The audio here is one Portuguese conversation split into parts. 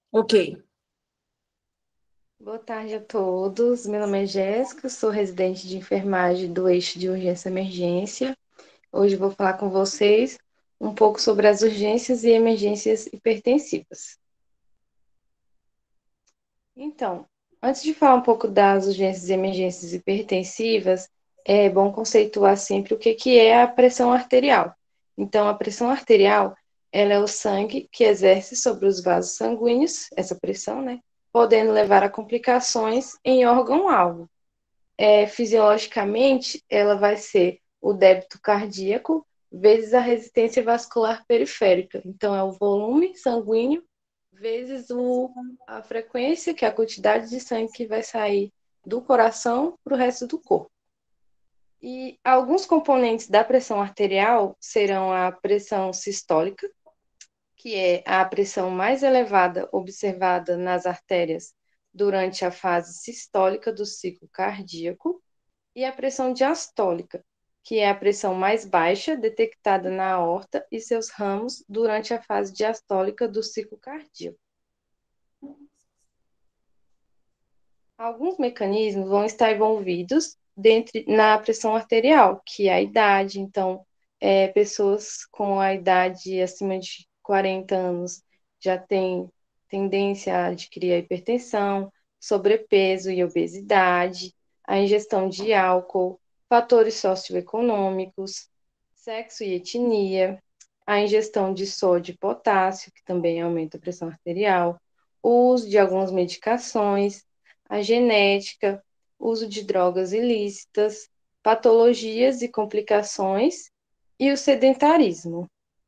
Ok. Boa tarde a todos. Meu nome é Jéssica, sou residente de enfermagem do eixo de urgência e emergência. Hoje vou falar com vocês um pouco sobre as urgências e emergências hipertensivas. Então, antes de falar um pouco das urgências e emergências hipertensivas, é bom conceituar sempre o que é a pressão arterial. Então, a pressão arterial, ela é o sangue que exerce sobre os vasos sanguíneos, essa pressão, né? Podendo levar a complicações em órgão-alvo. Fisiologicamente, ela vai ser o débito cardíaco vezes a resistência vascular periférica. Então, é o volume sanguíneo vezes a frequência, que é a quantidade de sangue que vai sair do coração para o resto do corpo. E alguns componentes da pressão arterial serão a pressão sistólica, que é a pressão mais elevada observada nas artérias durante a fase sistólica do ciclo cardíaco, e a pressão diastólica, que é a pressão mais baixa detectada na aorta e seus ramos durante a fase diastólica do ciclo cardíaco. Alguns mecanismos vão estar envolvidos na pressão arterial, que é a idade. Então, pessoas com a idade acima de 40 anos já têm tendência a adquirir a hipertensão, sobrepeso e obesidade, a ingestão de álcool, fatores socioeconômicos, sexo e etnia, a ingestão de sódio e potássio, que também aumenta a pressão arterial, o uso de algumas medicações, a genética, uso de drogas ilícitas, patologias e complicações e o sedentarismo.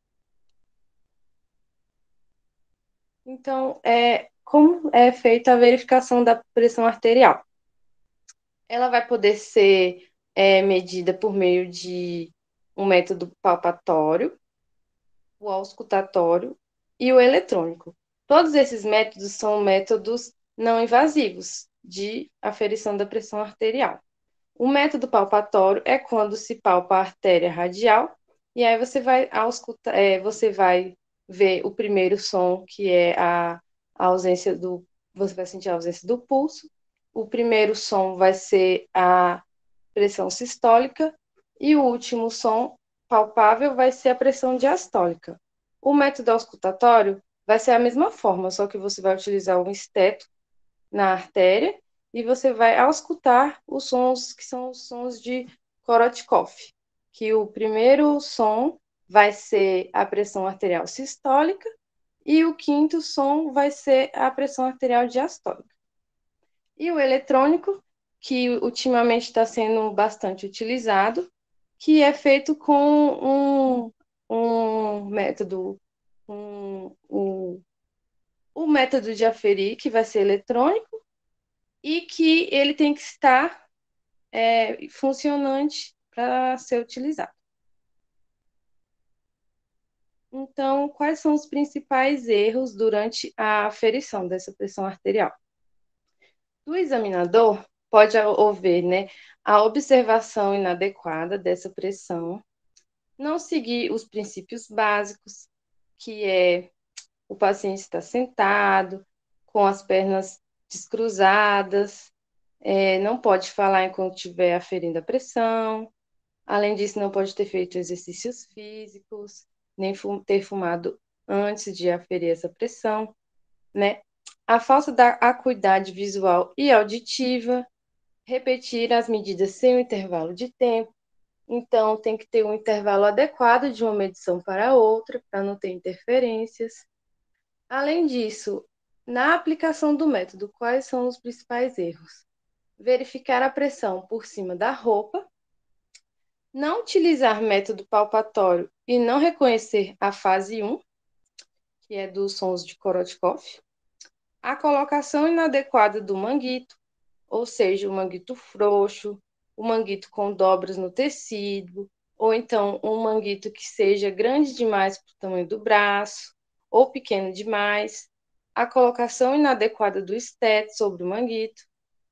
Então, como é feita a verificação da pressão arterial? Ela vai poder ser medida por meio de um método palpatório, o auscultatório e o eletrônico. Todos esses métodos são métodos não invasivos de aferição da pressão arterial. O método palpatório é quando se palpa a artéria radial e aí você vai ver o primeiro som, que é a ausência do, você vai sentir a ausência do pulso. O primeiro som vai ser a pressão sistólica e o último som palpável vai ser a pressão diastólica. O método auscultatório vai ser a mesma forma, só que você vai utilizar um esteto na artéria e você vai auscultar os sons que são os sons de Korotkov, que o primeiro som vai ser a pressão arterial sistólica e o quinto som vai ser a pressão arterial diastólica. E o eletrônico, que ultimamente está sendo bastante utilizado, que é feito com um método, o método de aferir, que vai ser eletrônico, e que ele tem que estar funcionante para ser utilizado. Então, quais são os principais erros durante a aferição dessa pressão arterial? Do examinador, pode haver, né, a observação inadequada dessa pressão, não seguir os princípios básicos, que é o paciente estar sentado, com as pernas descruzadas, não pode falar enquanto estiver aferindo a pressão. Além disso, não pode ter feito exercícios físicos, nem ter fumado antes de aferir essa pressão, né? A falta da acuidade visual e auditiva, repetir as medidas sem um intervalo de tempo. Então, tem que ter um intervalo adequado de uma medição para outra, para não ter interferências. Além disso, na aplicação do método, quais são os principais erros? Verificar a pressão por cima da roupa, não utilizar método palpatório e não reconhecer a fase 1, que é dos sons de Korotkov, a colocação inadequada do manguito, ou seja, o manguito frouxo, o manguito com dobras no tecido, ou então um manguito que seja grande demais para o tamanho do braço, ou pequeno demais, a colocação inadequada do esteto sobre o manguito,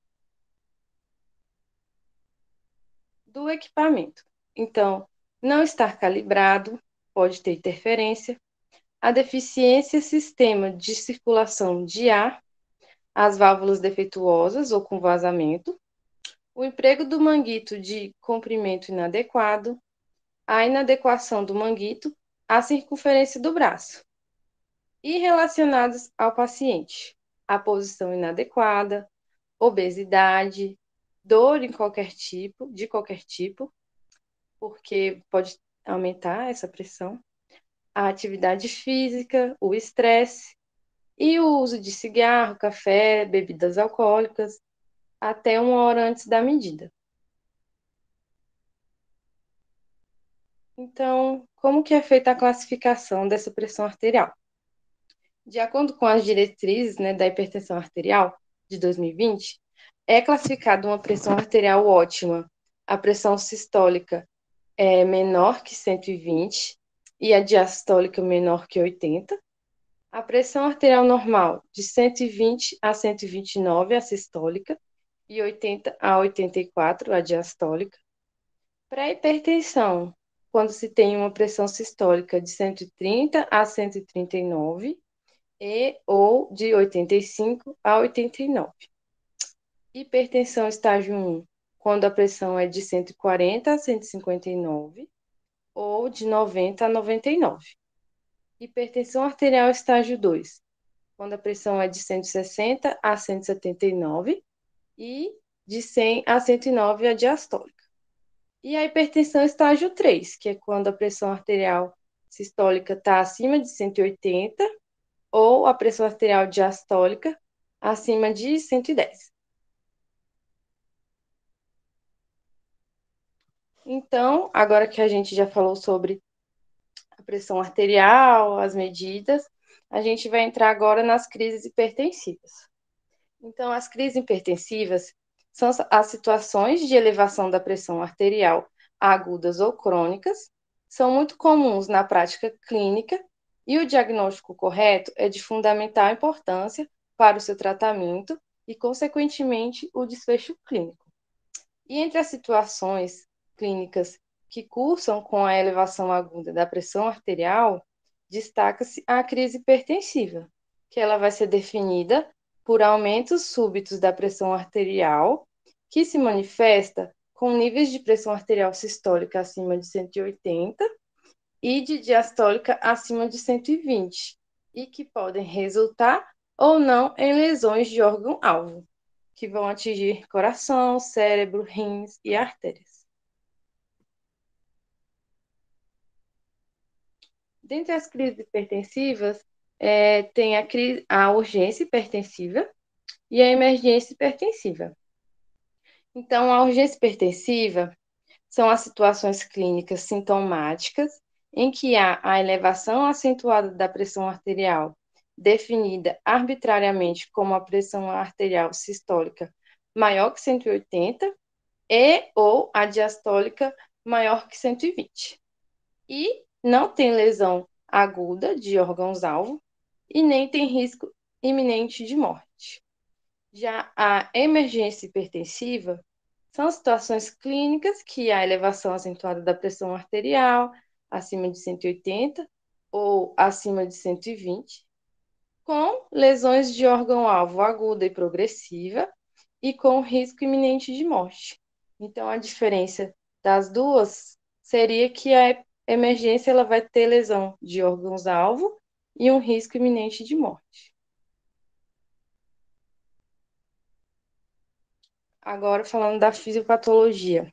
do equipamento. Então, não estar calibrado pode ter interferência, a deficiência sistema de circulação de ar, as válvulas defeituosas ou com vazamento, o emprego do manguito de comprimento inadequado, a inadequação do manguito à circunferência do braço, e relacionados ao paciente, a posição inadequada, obesidade, dor em de qualquer tipo, porque pode aumentar essa pressão, a atividade física, o estresse e o uso de cigarro, café, bebidas alcoólicas, até 1 hora antes da medida. Então, como que é feita a classificação dessa pressão arterial? De acordo com as diretrizes, né, da hipertensão arterial de 2020, é classificada uma pressão arterial ótima. A pressão sistólica é menor que 120 e a diastólica menor que 80. A pressão arterial normal de 120 a 129 a sistólica e 80 a 84 a diastólica. Para a hipertensão, quando se tem uma pressão sistólica de 130 a 139 ou de 85 a 89. Hipertensão estágio 1, quando a pressão é de 140 a 159 ou de 90 a 99. Hipertensão arterial estágio 2, quando a pressão é de 160 a 179 e de 100 a 109 a diastólica. E a hipertensão estágio 3, que é quando a pressão arterial sistólica está acima de 180 ou a pressão arterial diastólica acima de 110. Então, agora que a gente já falou sobre a pressão arterial, as medidas, a gente vai entrar agora nas crises hipertensivas. Então, as crises hipertensivas são as situações de elevação da pressão arterial agudas ou crônicas, são muito comuns na prática clínica e o diagnóstico correto é de fundamental importância para o seu tratamento e, consequentemente, o desfecho clínico. E entre as situações clínicas que cursam com a elevação aguda da pressão arterial, destaca-se a crise hipertensiva, que ela vai ser definida por aumentos súbitos da pressão arterial, que se manifesta com níveis de pressão arterial sistólica acima de 180 e de diastólica acima de 120, e que podem resultar ou não em lesões de órgão-alvo, que vão atingir coração, cérebro, rins e artérias. Dentre as crises hipertensivas, tem a urgência hipertensiva e a emergência hipertensiva. Então, a urgência hipertensiva são as situações clínicas sintomáticas em que há a elevação acentuada da pressão arterial, definida arbitrariamente como a pressão arterial sistólica maior que 180 ou a diastólica maior que 120. E não tem lesão aguda de órgãos-alvo e nem tem risco iminente de morte. Já a emergência hipertensiva são situações clínicas que há elevação acentuada da pressão arterial acima de 180 ou acima de 120, com lesões de órgão-alvo aguda e progressiva e com risco iminente de morte. Então, a diferença das duas seria que a emergência ela vai ter lesão de órgãos-alvo e um risco iminente de morte. Agora, falando da fisiopatologia.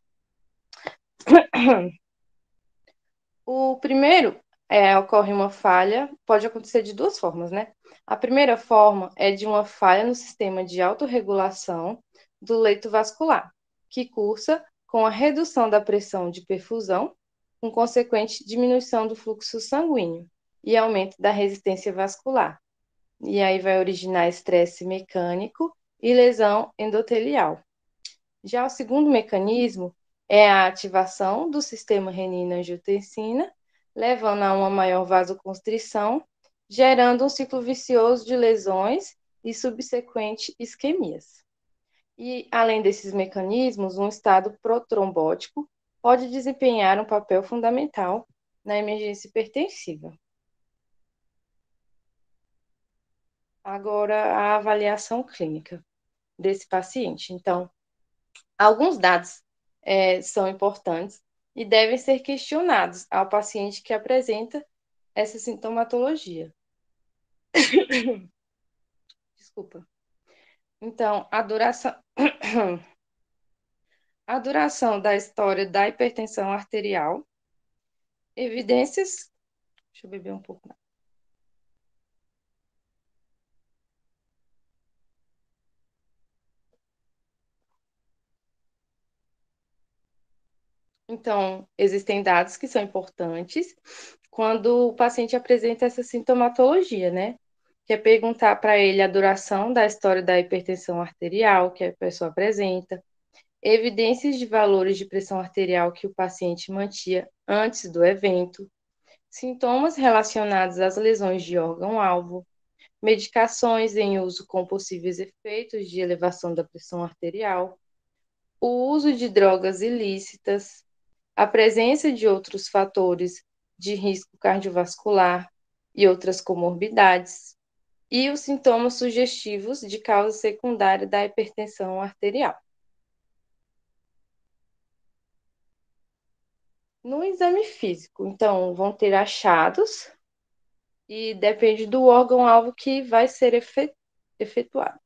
O primeiro ocorre uma falha, pode acontecer de duas formas, né? A primeira forma é de uma falha no sistema de autorregulação do leito vascular, que cursa com a redução da pressão de perfusão, com consequente diminuição do fluxo sanguíneo e aumento da resistência vascular. E aí vai originar estresse mecânico e lesão endotelial. Já o segundo mecanismo é a ativação do sistema renina-angiotensina, levando a uma maior vasoconstrição, gerando um ciclo vicioso de lesões e subsequente isquemias. E, além desses mecanismos, um estado protrombótico pode desempenhar um papel fundamental na emergência hipertensiva. Agora, a avaliação clínica desse paciente. Então, alguns dados são importantes e devem ser questionados ao paciente que apresenta essa sintomatologia. Desculpa. Então, a duração da história da hipertensão arterial, evidências. Deixa eu beber um pouco. Então, existem dados que são importantes quando o paciente apresenta essa sintomatologia, né? Que é perguntar para ele a duração da história da hipertensão arterial que a pessoa apresenta, evidências de valores de pressão arterial que o paciente mantinha antes do evento, sintomas relacionados às lesões de órgão-alvo, medicações em uso com possíveis efeitos de elevação da pressão arterial, o uso de drogas ilícitas, a presença de outros fatores de risco cardiovascular e outras comorbidades, e os sintomas sugestivos de causa secundária da hipertensão arterial. No exame físico, então, vão ter achados e depende do órgão-alvo que vai ser efetuado.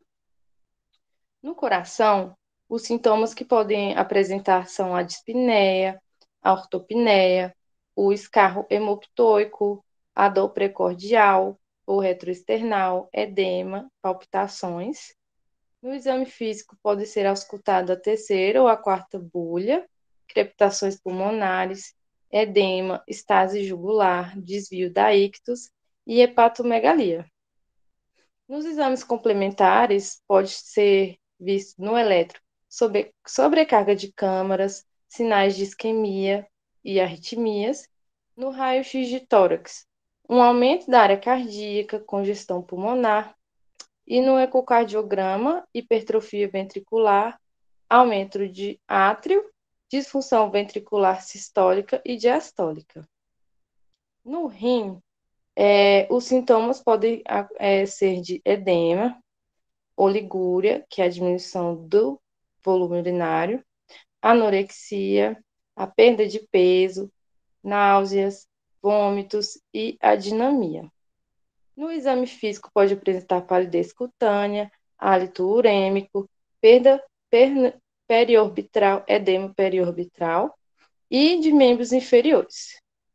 No coração, os sintomas que podem apresentar são a dispneia, a ortopneia, o escarro hemoptoico, a dor precordial ou retroesternal, edema, palpitações. No exame físico, pode ser auscultada a terceira ou a quarta bulha, crepitações pulmonares, edema, estase jugular, desvio da ictus e hepatomegalia. Nos exames complementares, pode ser visto no eletro sobrecarga de câmaras, sinais de isquemia e arritmias, no raio-x de tórax, um aumento da área cardíaca, congestão pulmonar, e no ecocardiograma, hipertrofia ventricular, aumento de átrio, disfunção ventricular sistólica e diastólica. No rim, os sintomas podem ser de edema, oligúria, que é a diminuição do volume urinário, anorexia, a perda de peso, náuseas, vômitos e adinamia. No exame físico pode apresentar palidez cutânea, hálito urêmico, perda periorbital, edema periorbital e de membros inferiores.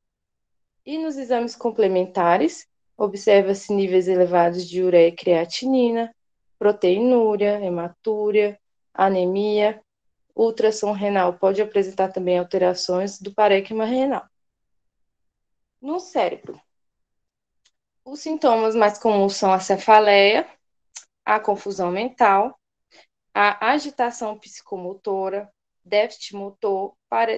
E nos exames complementares, observa-se níveis elevados de ureia e creatinina, proteinúria, hematúria, anemia. O ultrassom renal pode apresentar também alterações do parênquima renal. No cérebro, os sintomas mais comuns são a cefaleia, a confusão mental, a agitação psicomotora, déficit motor,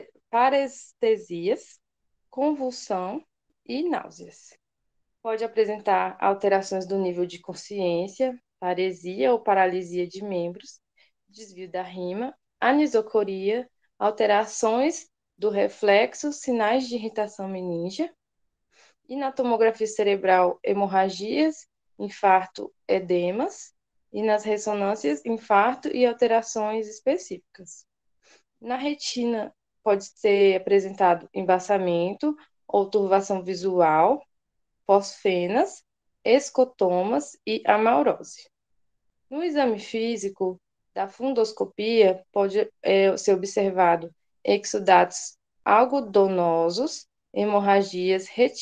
parestesias, convulsão e náuseas. Pode apresentar alterações do nível de consciência, paresia ou paralisia de membros, desvio da rima, anisocoria, alterações do reflexo, sinais de irritação meníngea, e na tomografia cerebral, hemorragias, infarto, edemas, e nas ressonâncias, infarto e alterações específicas. Na retina, pode ser apresentado embaçamento ou turvação visual, fosfenas, escotomas e amaurose. No exame físico da fundoscopia, pode ser observado exudatos algodonosos, hemorragias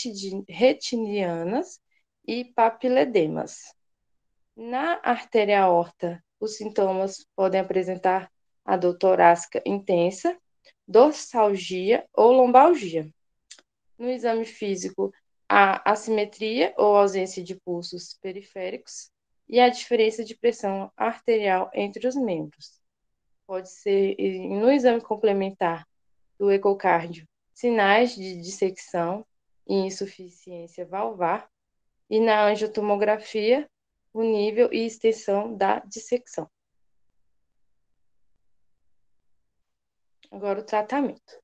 retinianas e papiledemas. Na artéria aorta, os sintomas podem apresentar a dor torácica intensa, dorsalgia ou lombalgia. No exame físico, a assimetria ou ausência de pulsos periféricos e a diferença de pressão arterial entre os membros. Pode ser, no exame complementar do ecocardio, sinais de dissecção e insuficiência valvar, e na angiotomografia, o nível e extensão da dissecção. Agora, o tratamento.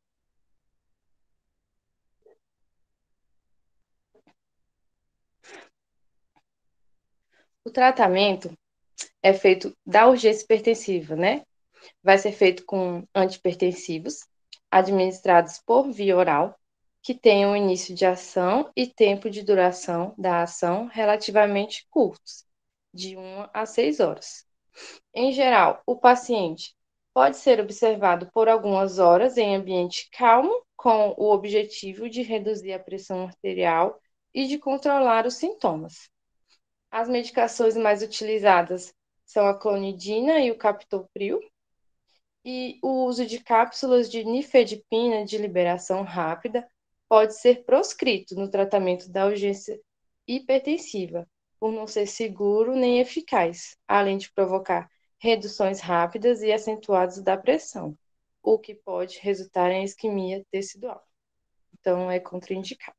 O tratamento é feito da urgência hipertensiva, né? Vai ser feito com antihipertensivos, administrados por via oral, que tenham início de ação e tempo de duração da ação relativamente curtos, de 1 a 6 horas. Em geral, o paciente pode ser observado por algumas horas em ambiente calmo, com o objetivo de reduzir a pressão arterial e de controlar os sintomas. As medicações mais utilizadas são a clonidina e o captopril, e o uso de cápsulas de nifedipina de liberação rápida pode ser proscrito no tratamento da urgência hipertensiva, por não ser seguro nem eficaz, além de provocar reduções rápidas e acentuadas da pressão, o que pode resultar em isquemia tecidual. Então, é contraindicado.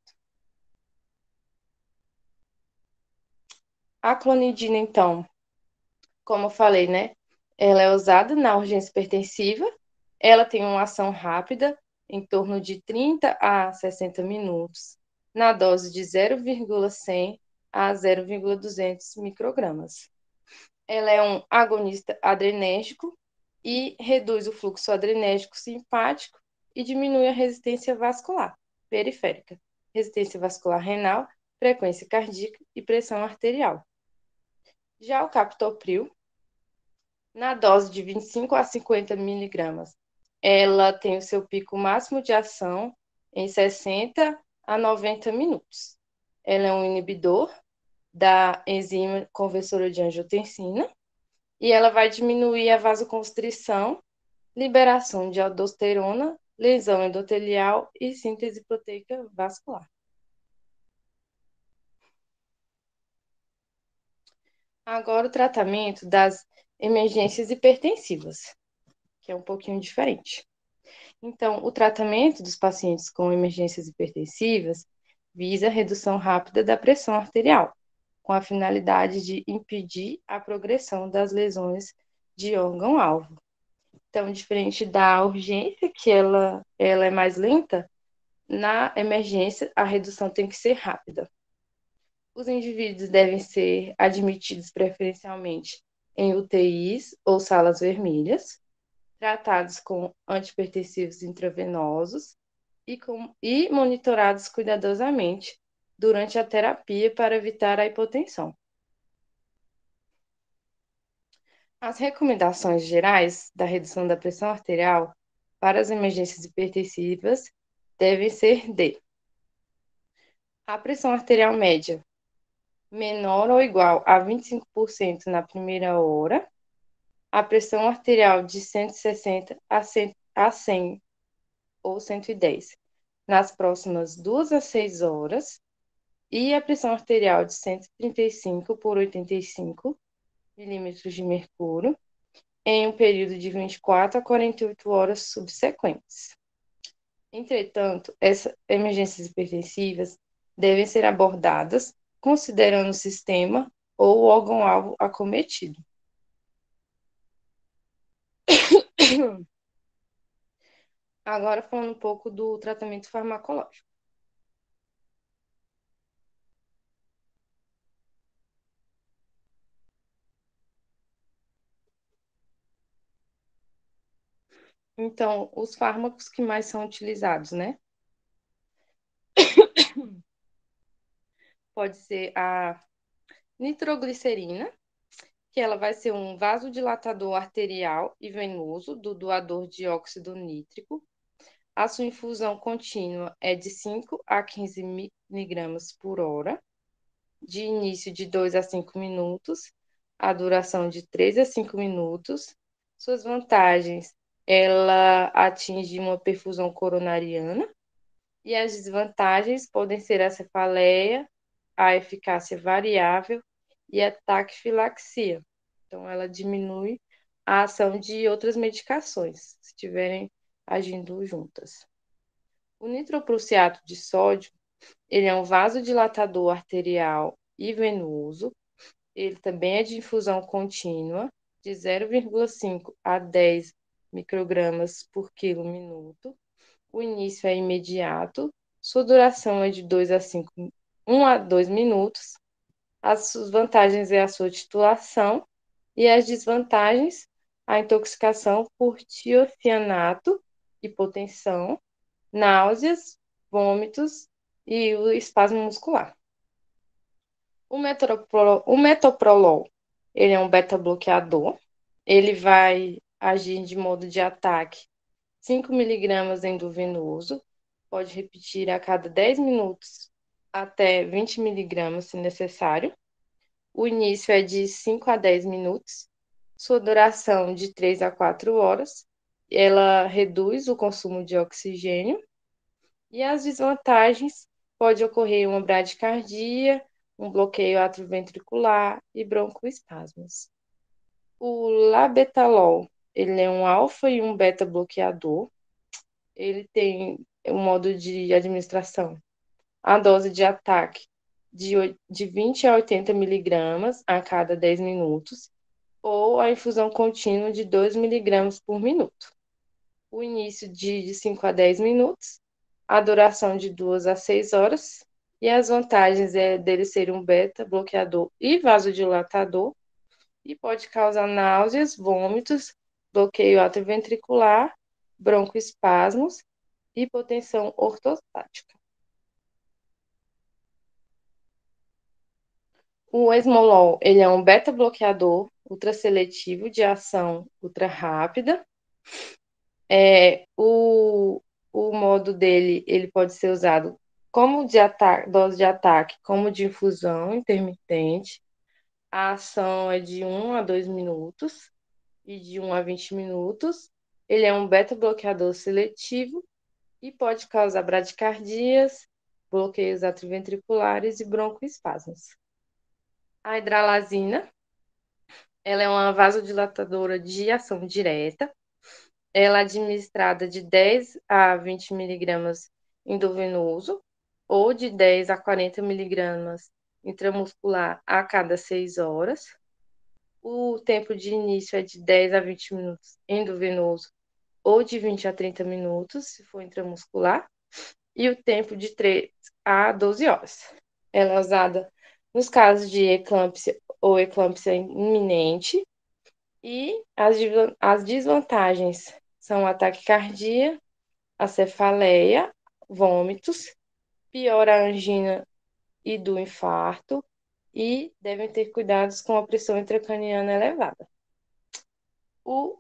A clonidina, então, como eu falei, né? Ela é usada na urgência hipertensiva, ela tem uma ação rápida, em torno de 30 a 60 minutos, na dose de 0,100 a 0,200 microgramas. Ela é um agonista adrenérgico e reduz o fluxo adrenérgico simpático e diminui a resistência vascular periférica, resistência vascular renal, frequência cardíaca e pressão arterial. Já o captopril, na dose de 25 a 50 miligramas, ela tem o seu pico máximo de ação em 60 a 90 minutos. Ela é um inibidor da enzima conversora de angiotensina e ela vai diminuir a vasoconstrição, liberação de aldosterona, lesão endotelial e síntese proteica vascular. Agora o tratamento das emergências hipertensivas, que é um pouquinho diferente. Então, o tratamento dos pacientes com emergências hipertensivas visa a redução rápida da pressão arterial, com a finalidade de impedir a progressão das lesões de órgão-alvo. Então, diferente da urgência, que ela é mais lenta, na emergência a redução tem que ser rápida. Os indivíduos devem ser admitidos preferencialmente em UTIs ou salas vermelhas, tratados com antihipertensivos intravenosos e monitorados cuidadosamente durante a terapia para evitar a hipotensão. As recomendações gerais da redução da pressão arterial para as emergências hipertensivas devem ser de a pressão arterial média menor ou igual a 25% na primeira hora, a pressão arterial de 160 a 100 ou 110 nas próximas 2 a 6 horas, e a pressão arterial de 135 por 85 milímetros de mercúrio em um período de 24 a 48 horas subsequentes. Entretanto, essas emergências hipertensivas devem ser abordadas considerando o sistema ou o órgão-alvo acometido. Agora, falando um pouco do tratamento farmacológico. Então, os fármacos que mais são utilizados, né? Pode ser a nitroglicerina, que ela vai ser um vasodilatador arterial e venoso do doador de óxido nítrico. A sua infusão contínua é de 5 a 15 miligramas por hora, de início de 2 a 5 minutos, a duração de 3 a 5 minutos. Suas vantagens, ela atinge uma perfusão coronariana, e as desvantagens podem ser a cefaleia, a eficácia variável e a taquifilaxia. Então, ela diminui a ação de outras medicações, se estiverem agindo juntas. O nitroprussiato de sódio, ele é um vasodilatador arterial e venoso. Ele também é de infusão contínua, de 0,5 a 10 microgramas por quilo minuto. O início é imediato. Sua duração é de 1 a 2 minutos. As suas vantagens é a sua titulação e as desvantagens, a intoxicação por tiocianato, hipotensão, náuseas, vômitos e o espasmo muscular. O metoprolol, ele é um beta-bloqueador, ele vai agir de modo de ataque 5 miligramas endovenoso, pode repetir a cada 10 minutos até 20 miligramas, se necessário. O início é de 5 a 10 minutos, sua duração de 3 a 4 horas. Ela reduz o consumo de oxigênio e as desvantagens pode ocorrer uma bradicardia, um bloqueio atrioventricular e broncoespasmos. O labetalol, ele é um alfa e um beta bloqueador. Ele tem um modo de administração. A dose de ataque de 20 a 80 miligramas a cada 10 minutos, ou a infusão contínua de 2 miligramas por minuto. O início de 5 a 10 minutos, a duração de 2 a 6 horas, e as vantagens é dele ser um beta bloqueador e vasodilatador, e pode causar náuseas, vômitos, bloqueio atrioventricular, broncoespasmos, hipotensão ortostática. O esmolol, ele é um beta-bloqueador ultraseletivo de ação ultra rápida. O modo dele, ele pode ser usado como de ataque, dose de ataque, como de infusão intermitente. A ação é de 1 a 2 minutos e de 1 a 20 minutos. Ele é um beta-bloqueador seletivo e pode causar bradicardias, bloqueios atrioventriculares e broncoespasmos. A hidralazina, ela é uma vasodilatadora de ação direta. Ela é administrada de 10 a 20 miligramas endovenoso ou de 10 a 40 miligramas intramuscular a cada 6 horas. O tempo de início é de 10 a 20 minutos endovenoso ou de 20 a 30 minutos, se for intramuscular, e o tempo de 3 a 12 horas. Ela é usada nos casos de eclâmpsia ou eclâmpsia iminente, e as desvantagens são a taquicardia, a cefaleia, vômitos, pior a angina e do infarto, e devem ter cuidados com a pressão intracraniana elevada. O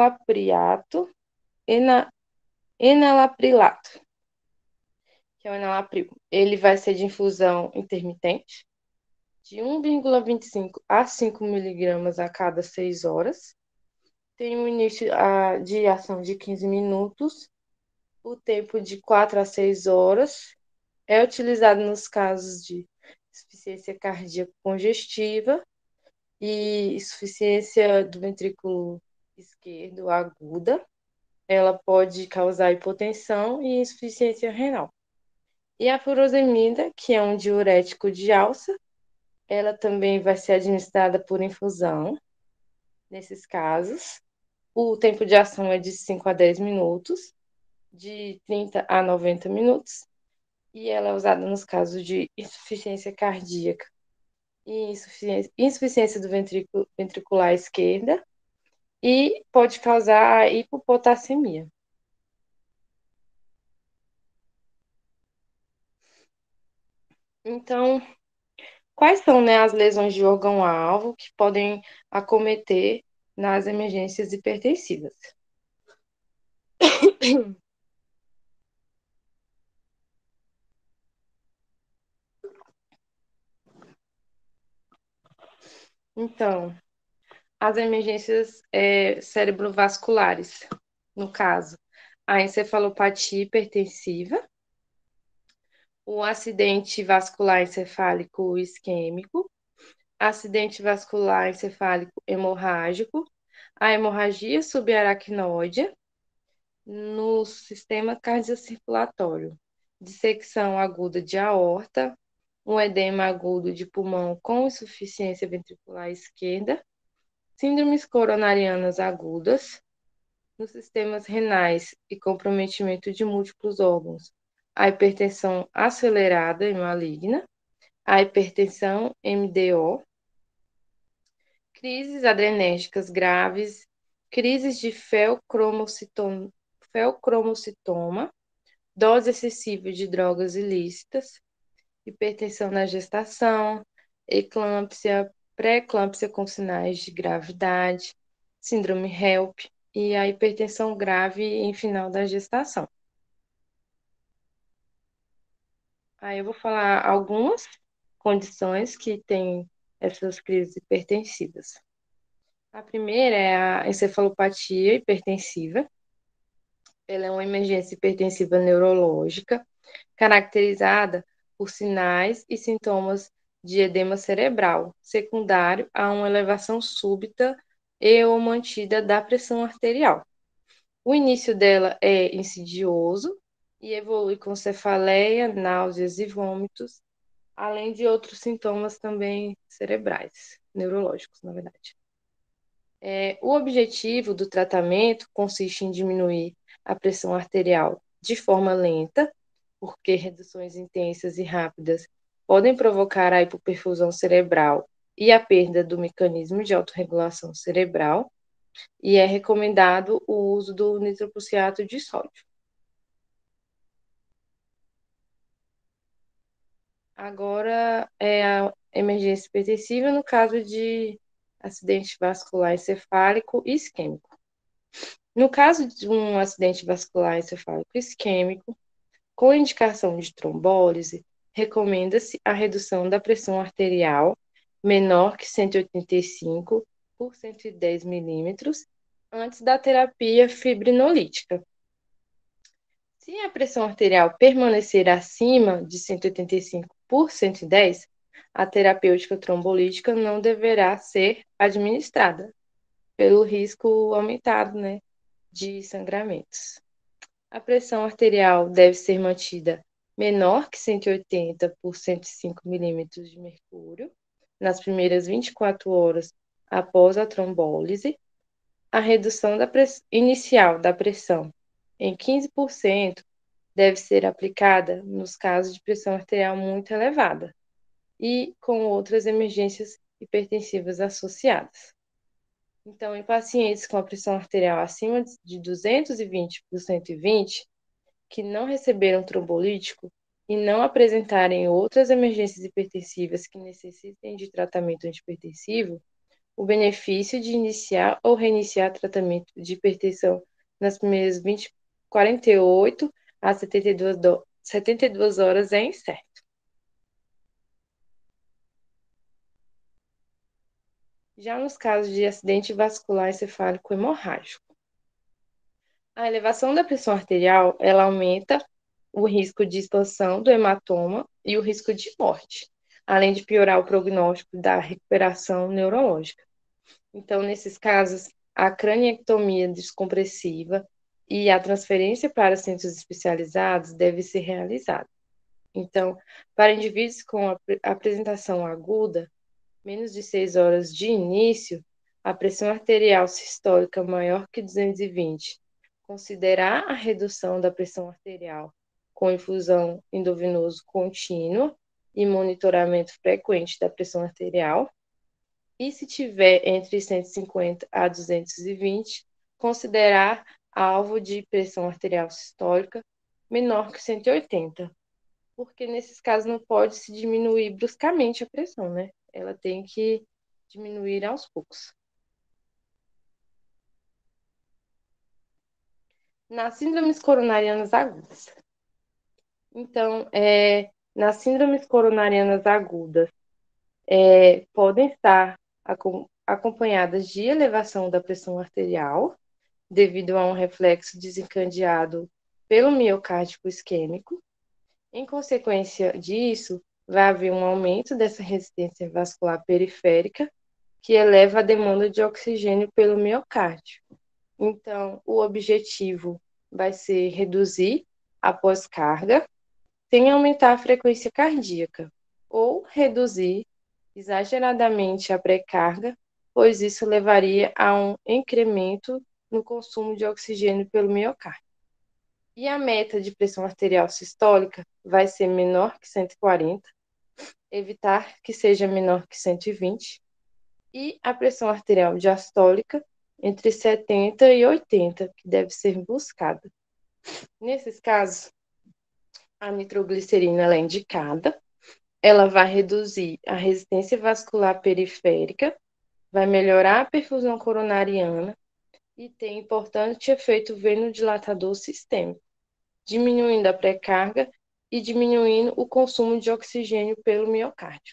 enalaprilato, que é o enalapril, ele vai ser de infusão intermitente, de 1,25 a 5 miligramas a cada 6 horas. Tem um início de ação de 15 minutos, o tempo de 4 a 6 horas. É utilizado nos casos de insuficiência cardíaca congestiva e insuficiência do ventrículo esquerdo aguda. Ela pode causar hipotensão e insuficiência renal. E a furosemida, que é um diurético de alça, ela também vai ser administrada por infusão, nesses casos. O tempo de ação é de 5 a 10 minutos, de 30 a 90 minutos, e ela é usada nos casos de insuficiência cardíaca e insuficiência do ventricular esquerda, e pode causar hipopotassemia. Então, quais são, né, as lesões de órgão-alvo que podem acometer nas emergências hipertensivas? Então, as emergências cerebrovasculares, no caso, a encefalopatia hipertensiva, o acidente vascular encefálico isquêmico, acidente vascular encefálico hemorrágico, a hemorragia subaracnoide no sistema cardiocirculatório, dissecção aguda de aorta, um edema agudo de pulmão com insuficiência ventricular esquerda, síndromes coronarianas agudas, nos sistemas renais e comprometimento de múltiplos órgãos, a hipertensão acelerada e maligna, a hipertensão MDO, crises adrenérgicas graves, crises de feocromocitoma, dose excessiva de drogas ilícitas, hipertensão na gestação, eclâmpsia, pré-eclâmpsia com sinais de gravidade, síndrome HELP e a hipertensão grave em final da gestação. Aí eu vou falar algumas condições que têm essas crises hipertensivas. A primeira é a encefalopatia hipertensiva. Ela é uma emergência hipertensiva neurológica, caracterizada por sinais e sintomas de edema cerebral, secundário a uma elevação súbita e ou mantida da pressão arterial. O início dela é insidioso e evolui com cefaleia, náuseas e vômitos, além de outros sintomas também cerebrais, neurológicos, na verdade. O objetivo do tratamento consiste em diminuir a pressão arterial de forma lenta, porque reduções intensas e rápidas podem provocar a hipoperfusão cerebral e a perda do mecanismo de autorregulação cerebral, e é recomendado o uso do nitroprusiato de sódio. Agora é a emergência hipertensiva no caso de acidente vascular encefálico e isquêmico. No caso de um acidente vascular encefálico isquêmico, com indicação de trombólise, recomenda-se a redução da pressão arterial menor que 185 por 110 milímetros antes da terapia fibrinolítica. Se a pressão arterial permanecer acima de 185 por 110, a terapêutica trombolítica não deverá ser administrada, pelo risco aumentado, né, de sangramentos. A pressão arterial deve ser mantida menor que 180 por 105 milímetros de mercúrio nas primeiras 24 horas após a trombólise. A redução inicial da pressão em 15% deve ser aplicada nos casos de pressão arterial muito elevada e com outras emergências hipertensivas associadas. Então, em pacientes com a pressão arterial acima de 220 por 120, que não receberam trombolítico e não apresentarem outras emergências hipertensivas que necessitem de tratamento antihipertensivo, o benefício de iniciar ou reiniciar tratamento de hipertensão nas primeiras 48 a 72 horas é incerto. Já nos casos de acidente vascular encefálico hemorrágico, a elevação da pressão arterial, ela aumenta o risco de expansão do hematoma e o risco de morte, além de piorar o prognóstico da recuperação neurológica. Então, nesses casos, a craniectomia descompressiva e a transferência para centros especializados deve ser realizada. Então, para indivíduos com apresentação aguda, menos de 6 horas de início, a pressão arterial sistólica maior que 220, considerar a redução da pressão arterial com infusão endovenoso contínua e monitoramento frequente da pressão arterial, e se tiver entre 150 a 220, considerar alvo de pressão arterial sistólica menor que 180, porque nesses casos não pode se diminuir bruscamente a pressão, né? Ela tem que diminuir aos poucos. Nas síndromes coronarianas agudas. Então, nas síndromes coronarianas agudas, podem estar acompanhadas de elevação da pressão arterial, devido a um reflexo desencadeado pelo miocárdio isquêmico. Em consequência disso, vai haver um aumento dessa resistência vascular periférica, que eleva a demanda de oxigênio pelo miocárdio. Então, o objetivo vai ser reduzir a pós-carga, sem aumentar a frequência cardíaca, ou reduzir exageradamente a pré-carga, pois isso levaria a um incremento no consumo de oxigênio pelo miocárdio. E a meta de pressão arterial sistólica vai ser menor que 140, evitar que seja menor que 120, e a pressão arterial diastólica entre 70 e 80, que deve ser buscada. Nesses casos, a nitroglicerina ela é indicada, ela vai reduzir a resistência vascular periférica, vai melhorar a perfusão coronariana e tem importante efeito venodilatador sistêmico, diminuindo a pré-carga e diminuindo o consumo de oxigênio pelo miocárdio.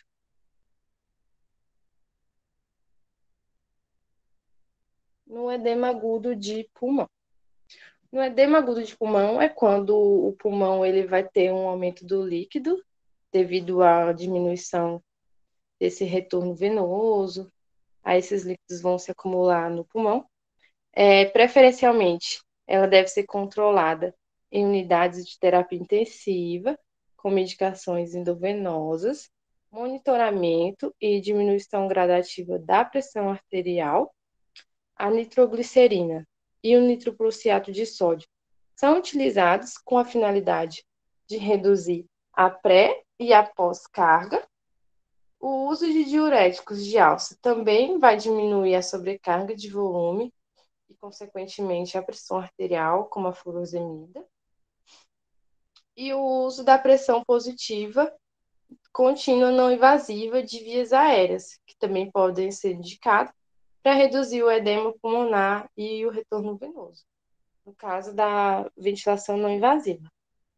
No edema agudo de pulmão. No edema agudo de pulmão é quando o pulmão ele vai ter um aumento do líquido devido à diminuição desse retorno venoso, aí esses líquidos vão se acumular no pulmão. Preferencialmente, ela deve ser controlada em unidades de terapia intensiva, com medicações endovenosas, monitoramento e diminuição gradativa da pressão arterial. A nitroglicerina e o nitroprussiato de sódio são utilizados com a finalidade de reduzir a pré e a pós-carga. O uso de diuréticos de alça também vai diminuir a sobrecarga de volume e, consequentemente, a pressão arterial, como a furosemida. E o uso da pressão positiva contínua não invasiva de vias aéreas, que também podem ser indicados para reduzir o edema pulmonar e o retorno venoso, no caso da ventilação não invasiva.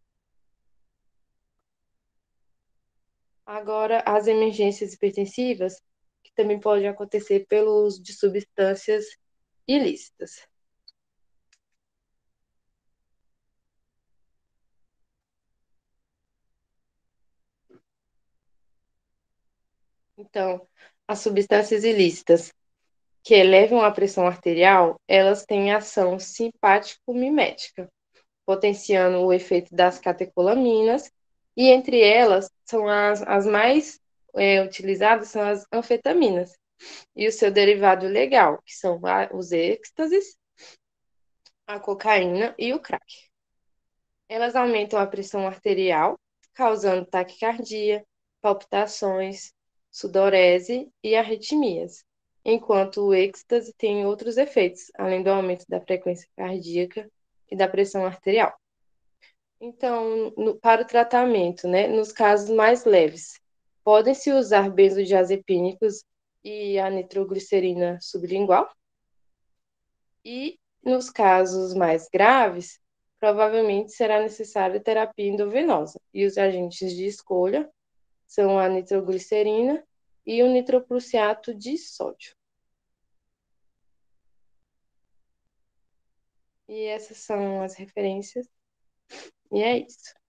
Agora, as emergências hipertensivas, que também podem acontecer pelo uso de substâncias ilícitas. Então, as substâncias ilícitas que elevam a pressão arterial, elas têm ação simpático-mimética, potenciando o efeito das catecolaminas, e entre elas são as mais utilizadas são as anfetaminas, e o seu derivado legal, que são os êxtases, a cocaína e o crack. Elas aumentam a pressão arterial, causando taquicardia, palpitações, sudorese e arritmias, enquanto o êxtase tem outros efeitos, além do aumento da frequência cardíaca e da pressão arterial. Então, para o tratamento, né, nos casos mais leves, podem-se usar benzodiazepínicos e a nitroglicerina sublingual, e nos casos mais graves, provavelmente será necessária terapia endovenosa, e os agentes de escolha são a nitroglicerina e o nitroprussiato de sódio. E essas são as referências, e é isso.